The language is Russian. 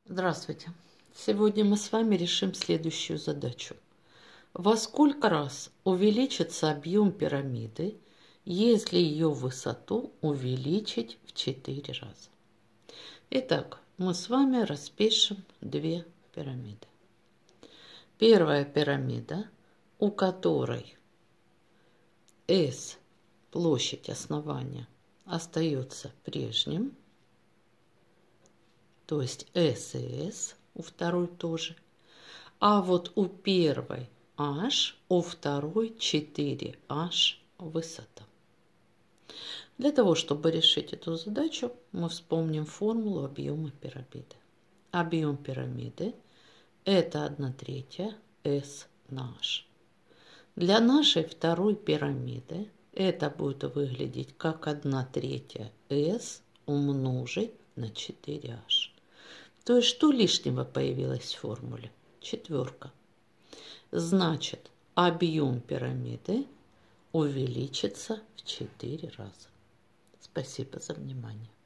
Здравствуйте! Сегодня мы с вами решим следующую задачу. Во сколько раз увеличится объем пирамиды, если ее высоту увеличить в 4 раза? Итак, мы с вами распишем две пирамиды. Первая пирамида, у которой S, площадь основания, остается прежним, то есть S и S, у второй тоже. А вот у первой H, у второй 4H высота. Для того, чтобы решить эту задачу, мы вспомним формулу объема пирамиды. Объем пирамиды – это 1/3 S на H. Для нашей второй пирамиды это будет выглядеть как 1/3 S умножить на 4H. То есть, что лишнего появилось в формуле? Четверка. Значит, объем пирамиды увеличится в 4 раза. Спасибо за внимание.